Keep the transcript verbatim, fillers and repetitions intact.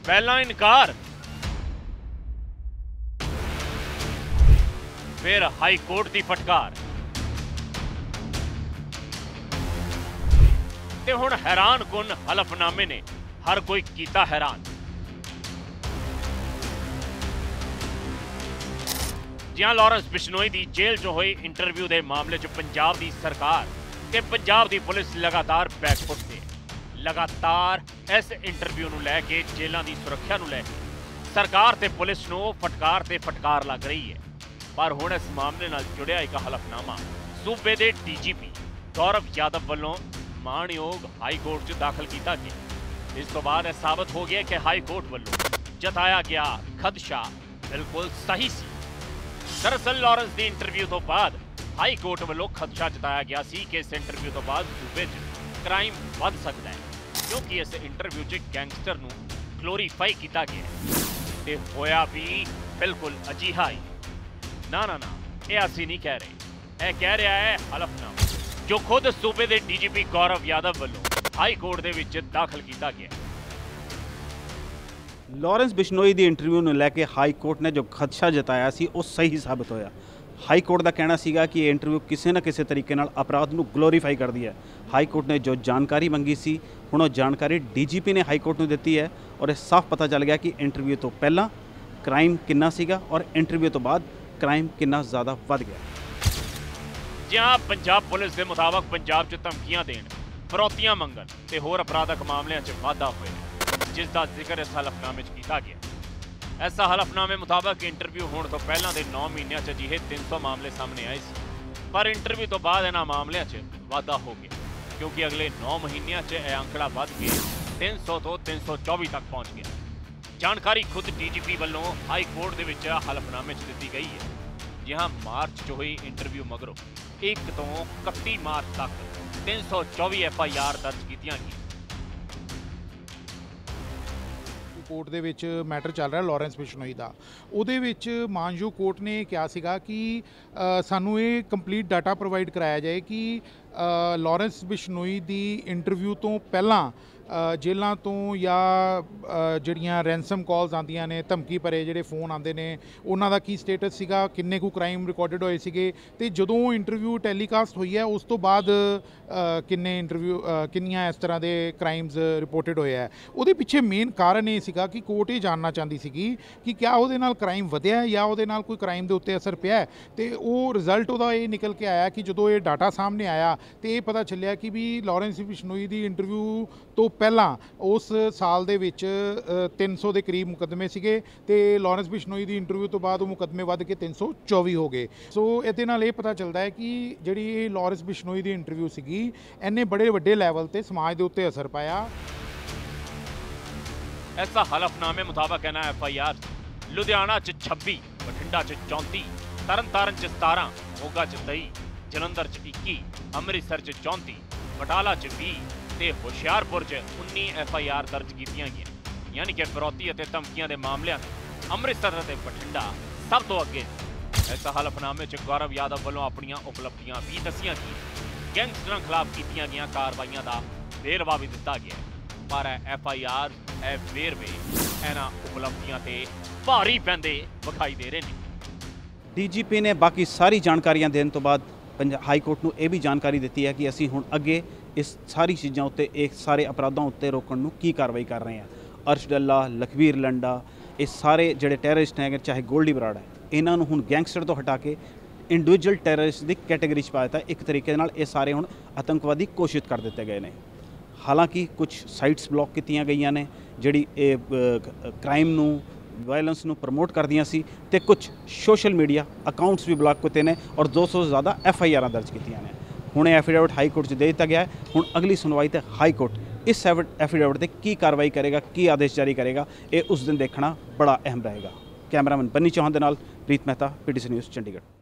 पहला इनकार, फिर हाई कोर्ट की फटकार ते हुण हैरान कुन हलफनामे ने हर कोई कीता हैरान। जियां लॉरेंस बिश्नोई की जेल च होए इंटरव्यू के मामले च पंजाब की सरकार ते पंजाब की पुलिस लगातार बैकफुट से लगातार इस इंटरव्यू नूं लैके जेलों की सुरक्षा नूं लैके सरकार ते पुलिस नूं फटकार ते फटकार लग रही है। पर हुण इस मामले नाल जुड़िया एक हलफनामा सूबे के D G P Gaurav Yadav वालों माणयोग हाई कोर्ट च दाखिल किया गया। इस तो बाद यह साबित हो गया कि हाई कोर्ट वालों जताया गया खदशा बिल्कुल सही सी। दरअसल लॉरेंस की इंटरव्यू तो बाद हाई कोर्ट वालों खदशा जताया गया सी कि इस इंटरव्यू तो बाद सूबे च क्राइम वध सकता है, क्योंकि इस इंटरव्यू च गैंगस्टर नूं ग्लोरीफाई किया गया ते होया भी बिल्कुल अजिहा ही। ना ना ना यह असी नहीं कह रहे, यह कह रहा है हलफनामा जो खुद सूबे के D G P Gaurav Yadav वालों हाई कोर्ट दे विच दाखिल किया गया। लॉरेंस बिश्नोई की इंटरव्यू में लैके हाई कोर्ट ने जो खदशा जताया सी वो सही साबित होया। हाई कोर्ट का कहना सीगा कि ये इंटरव्यू किसी न किसी तरीके नाल अपराध नूं ग्लोरीफाई कर दिया। हाई कोर्ट ने जो जानकारी मंगी सी हुण वो जानकारी डी जी पी ने हाई कोर्ट नूं दित्ती है और यह साफ पता चल गया कि इंटरव्यू तो पहला क्राइम कितना सीगा और इंटरव्यू तो बाद क्राइम कितना ज़्यादा वध गया। जहां पंजाब पुलिस के मुताबिक पंजाब च धमकियां देण, फिरौतियां मंगण ते होर अपराधक मामलों च वाधा होया, जिसका जिक्र इस हलफनामे च किया गया। इस हलफनामे मुताबिक इंटरव्यू होने तो पहला के नौ महीनों च अजिहे तीन सौ मामले सामने आए सी, पर इंटरव्यू तो बाद इन्होंने मामलों च वाधा हो गया, क्योंकि अगले नौ महीनों च यह आंकड़ा बढ़ के तीन सौ तो तीन सौ चौबी तक पहुँच गया। जानकारी खुद डी जी पी वालों हाई कोर्ट के विच हलफनामे च दी गई है। जहाँ मार्च च हुई इंटरव्यू मगरों एक तो इकत्ती मार्च तक तीन सौ चौबी एफ आई आर दर्ज की गई। कोर्ट ਦੇ ਵਿੱਚ मैटर चल रहा लॉरेंस बिश्नोई का, ਉਹਦੇ ਵਿੱਚ ਮਾਨਯੋਗ ਕੋਰਟ ਨੇ ਕਿਹਾ ਸੀਗਾ ਕਿ ਸਾਨੂੰ ਇਹ ਕੰਪਲੀਟ ਡਾਟਾ ਪ੍ਰੋਵਾਈਡ ਕਰਾਇਆ ਜਾਏ ਕਿ ਲॉरेंस ਬਿਸ਼ਨੋਈ ਦੀ ਇੰਟਰਵਿਊ ਤੋਂ ਪਹਿਲਾਂ जेलों तो या जड़ियाँ रैंसम कॉल्स आंदियां ने, धमकी भरे जोड़े फोन आते हैं, उन्हों की स्टेटस सीगा, किन्ने कु क्राइम रिकॉर्डिड होए सीगे ते जदों इंटरव्यू टैलीकास्ट हुई है उस तो बाद किन्ने इंटरव्यू किन्नियां इस तरह के क्राइम्स रिपोर्टेड होए है। उहदे पिछे मेन कारण ये सीगा कि कोर्ट ये जानना चाहती सीगी कि क्या उहदे नाल क्राइम वधिया या उहदे नाल कोई क्राइम के उत्ते असर पिया है। ते वो रिजल्ट उहदा ये निकल के आया कि जदों ये डाटा सामने आया तो ये पता चलिया कि भी लॉरेंस बिश्नोई की इंटरव्यू तो पहला उस साल दे विच तीन सौ के करीब मुकदमे सीगे ते लॉरेंस बिश्नोई की इंटरव्यू तो बाद वो मुकदमे वध के तीन सौ चौबी हो गए। सो इहदे नाल ये पता चलता है कि जिहड़ी लॉरेंस बिश्नोई की इंटरव्यू सीगी इन्ने बड़े वड्डे लैवल ते समाज दे उत्ते असर पाया। ऐसा हलफनामे मुताबिक है ना एफ आई आर लुधियाना च छब्बी, बठिंडा च चौंती, तरन तारण च सतारह, मोगा च तेई, जलंधर च इक्की, अमृतसर च चौंती, बटाला च बीस ते होशियारपुर च उन्नी एफ आई आर दर्ज की गई। यानी कि फिरौती और धमकियों के मामलों अमृतसर और बठिंडा सब तो अगे। इस हलफनामे च गौरव यादव वालों अपन उपलब्धियां भी दसियां कि गैंगस्टरों खिलाफ की गई कार्रवाइयों का वेरवा भी दिता गया, पर एफ आई आर ए वेरवे इन्हां उपलब्धियां ते भारी पैंदे विखाई दे रहे हैं। डी जी पी ने बाकी सारी जानकारियां देने तो बाद हाई कोर्ट नूं यह भी जानकारी दी है कि असी हुण अगे इस सारी चीज़ों उत्ते एक सारे अपराधों उत्ते रोकण नूं की कार्रवाई कर रहे हैं। अर्श डल्ला, लखवीर लंडा, ये सारे जिहड़े टैररिस्ट हैं, चाहे गोल्डी बराड़ है, इन्हां नूं हुण गैंगस्टर तो हटा के इंडिविजुअल टैररिस्ट की कैटेगरी च पाया। एक तरीके नाल ये सारे हुण आतंकवादी घोषित कर दिते गए हैं। हालांकि कुछ साइट्स ब्लॉक कीतियां गईयां ने जिहड़ी क्राइम नूं वायलेंस नूं प्रमोट कर दियां सी ते कुछ सोशल मीडिया अकाउंट्स भी ब्लॉक किए हैं और दो सौ से ज़्यादा एफ आई आर दर्ज कीतियां ने। हुणे एफिडेविट हाई कोर्ट च दे दिता गया है। हुण अगली सुनवाई ते हाई कोर्ट इस एफिडेविट ते की कार्रवाई करेगा, की आदेश जारी करेगा, ये उस दिन देखना बड़ा अहम रहेगा। कैमरामैन बन्नी चौहान दे नाल Preet Mehta, P T C news Chandigarh.